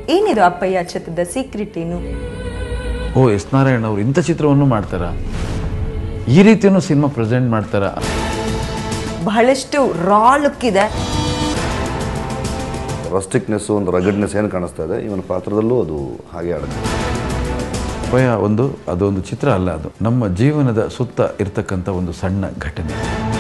ಏನಿದು ಅಪ್ಪಯ್ಯ ಚಿತ್ರದ ಸೀಕ್ರೆಟ್ ಏನು? ಓ ಎಸ್ ನಾರಾಯಣ್ ಅವರು ಇಂಥ ಚಿತ್ರವನ್ನು ಮಾಡ್ತಾರಾ, ಈ ರೀತಿಯೂ ಸಿನಿಮಾ ಪ್ರೆಸೆಂಟ್ ಮಾಡ್ತಾರಾ? ಬಹಳಷ್ಟು ರಾ ಲುಕ್ ಇದೆ. ರಸ್ಟಿಕ್ನೆಸ್ಸು, ಒಂದು ರಗಡ್ನೆಸ್ ಏನು ಕಾಣಿಸ್ತಾ ಇದೆ ಇವನ ಪಾತ್ರದಲ್ಲೂ ಅದು ಹಾಗೆ ಆಡುತ್ತೆ. ಅದೊಂದು ಚಿತ್ರ ಅಲ್ಲ, ಅದು ನಮ್ಮ ಜೀವನದ ಸುತ್ತ ಇರ್ತಕ್ಕಂಥ ಒಂದು ಸಣ್ಣ ಘಟನೆ.